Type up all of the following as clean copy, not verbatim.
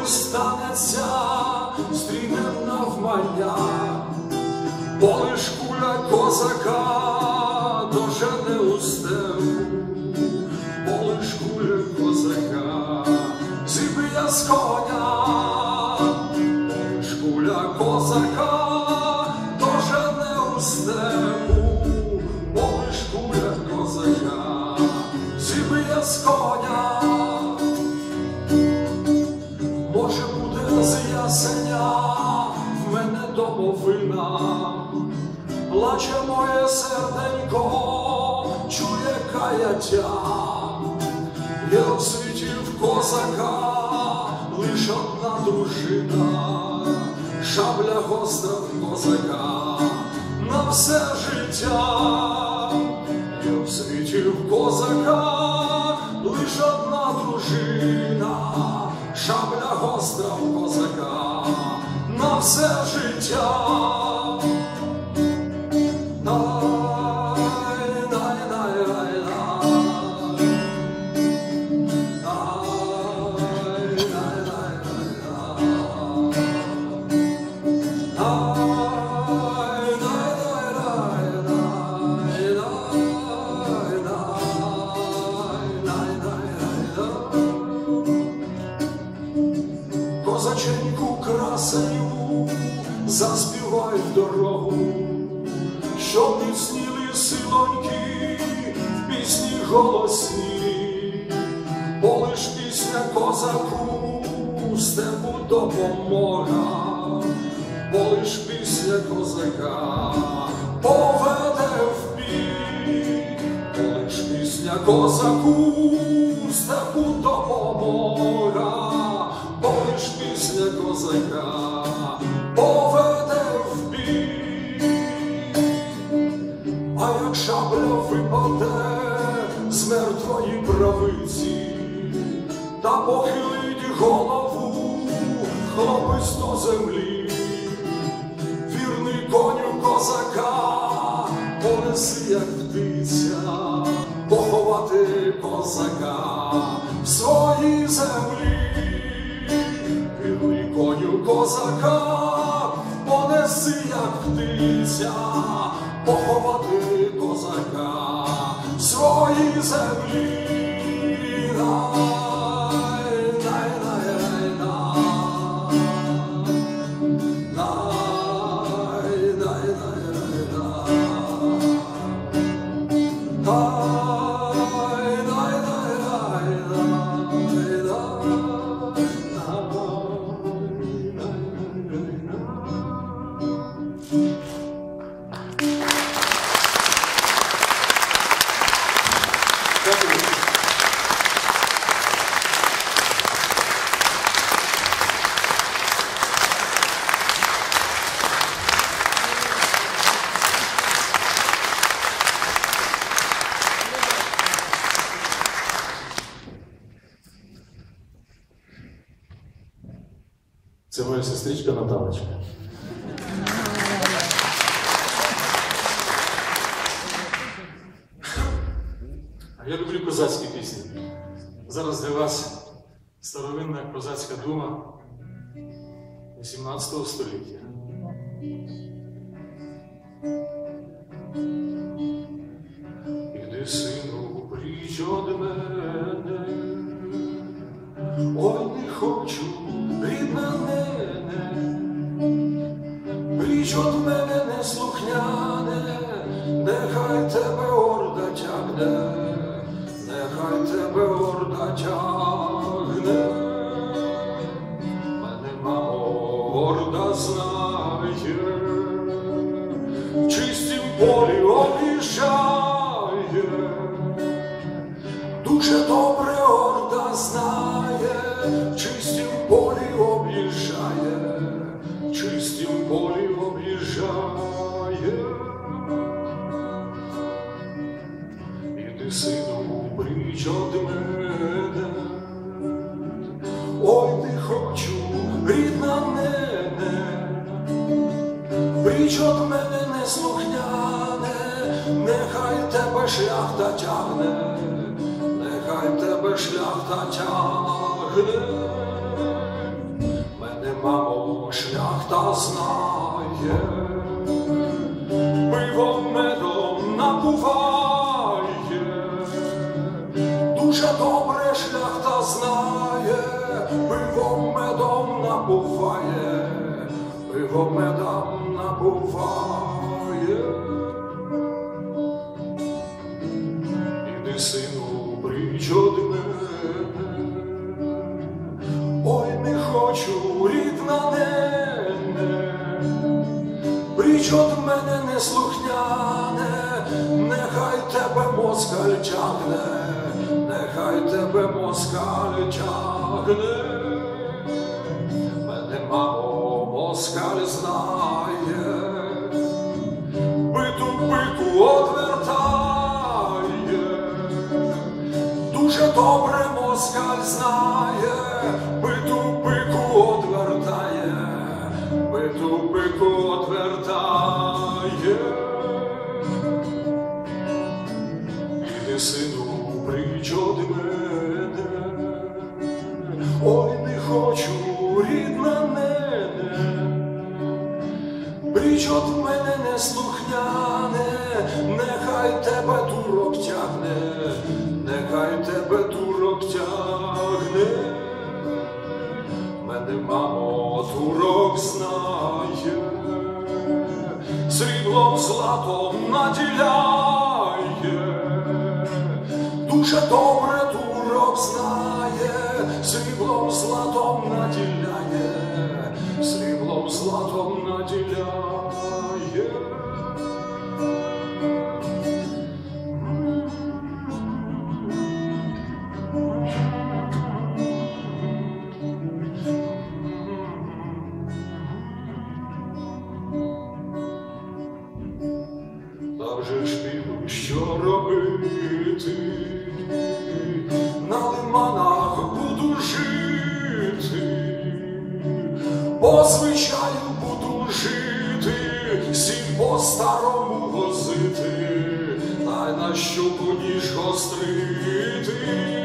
колись станеться, стрінем навмання, полиш куля козака дожене у степу, полиш куля козака зіб'є з коня, полиш куля козака дожене у степу, полиш куля козака зіб'є з коня. Може буде з ясеня в мене домовина, плаче моє серденько, чує каяття. Є в світі в козака лиш одна дружина, шабля гостра в козака на все життя. Є в світі в козака лиш одна дружина, шабля гостра в козака на все життя. Козаченьку красеню заспівай в дорогу, щоб міцніли силоньки в пісні голосні. Полиш пісня козаку степу допомога, полиш пісня козака поведе в бій, полиш пісня козаку степу допомога, полиш пісня козака поведе в бій. А як шабля випаде з мертвої правиці, та похилить голову хлопець до землі, вірний коню козака понеси, як птиця, поховати козака в своїй землі. Вірний коню козака понеси, як птиця, поховати козака в своїй землі. Це моя сестричка Наталочка. Я люблю козацькі пісні. Зараз для вас старовинна козацька дума 18 століття. Іди, сину, пріч од мене, ой, не хочу, рідна мене, пріч од мене неслухняне, нехай тебе орда тягне, нехай тебе орда тягне. Мене мамо орда знає, в чистім полі об'їжджає, дуже добре орда знає, в чистім полі об'їжджає, в чистім полі об'їжджає. Іди, сину, пріч од мене, ой, не хочу, рідна мене, пріч од мене неслухняне, нехай тебе шляхта тягне, нехай тебе шляхта тягне. шляхта знає, пивом медом напуває, дуже добре шляхта знає, пивом медом напуває, пивом медом напуває. Іди, сину, прийдь од мене, ой, не хочу, рідна нене, прийдь од мене неслухняне, нехай тебе москаль тягне, нехай тебе москаль тягне. Мене, мамо, москаль знає, биту бику одвертає, дуже добре москаль знає, биту бику одвертає, биту бику одвертає. Іди, сину, прийдь од мене, ой, не хочу, рідна нене, прийдь од мене неслухняне, нехай тебе турок тягне, нехай тебе турок тягне. Мене, мамо, турок знає, сріблом златом наділяє, дуже добре турок знає, сріблом златом наділяє, сріблом златом наділяє. Та вже ж піду, що робити, на лиманах буду жити, по звичаю буду жити, сіль по-старому возити, та й на щуку ніж гострити,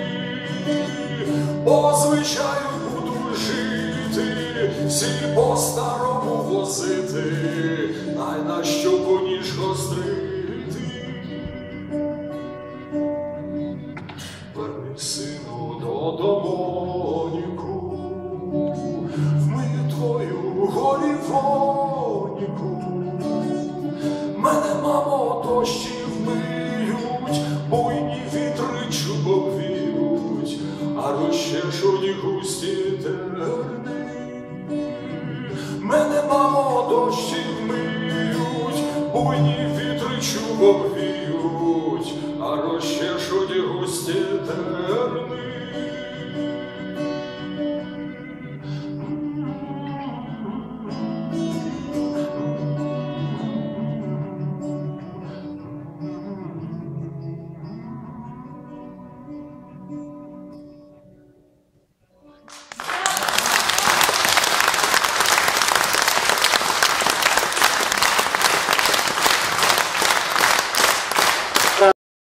по звичаю буду жити, сіль по-старому возити, та й на щуку ніж гострити. Верни, сину, додомоніку, вмию твою голівоніку. Мене, мамо, дощі вмиють, буйні вітри чубок віють, а розчешуть густі терни. Мене, мамо, дощі вмиють, буйні вітри чубок віють, а розчешуть густі терни.